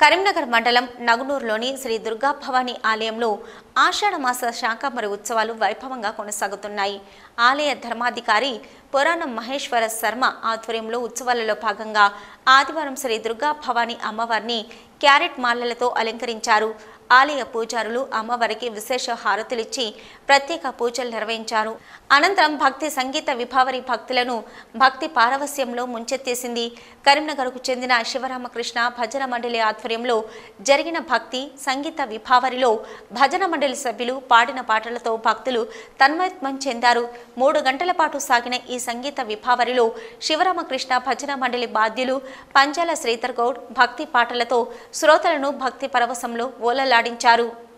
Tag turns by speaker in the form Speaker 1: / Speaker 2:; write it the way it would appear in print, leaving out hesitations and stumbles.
Speaker 1: కరీంనగర్ మండలం నగునూరులోని శ్రీ దుర్గా భవానీ ఆలయంలో ఆషాఢమాస శాకంబరి ఉత్సవాలు వైభవంగా కొనసాగుతున్నాయి. ఆలయ ధర్మాధికారి పురాణం మహేశ్వర శర్మ ఆధ్వర్యంలో ఉత్సవాలలో భాగంగా ఆదివారం శ్రీ దుర్గా భవానీ అమ్మవారిని క్యారెట్ మాలలతో అలంకరించారు. ఆలయ పూజారులు అమ్మవారికి విశేష హారతులిచ్చి ప్రత్యేక పూజలు నిర్వహించారు. అనంతరం భక్తి సంగీత విభావరి భక్తులను భక్తి పారవస్యంలో ముంచెత్తేసింది. కరీంనగర్కు చెందిన శివరామకృష్ణ భజన మండలి ఆధ్వర్యంలో జరిగిన భక్తి సంగీత విభావరిలో భజన మండలి సభ్యులు పాడిన పాటలతో భక్తులు తన్మయత్వం చెందారు. 3 గంటల పాటు సాగిన ఈ సంగీత విభావరిలో శివరామకృష్ణ భజన మండలి బాధ్యులు పంచాల శ్రీధర్ గౌడ్ భక్తి పాటలతో శ్రోతలను భక్తి పరవశంలో ఓలలాడించారు.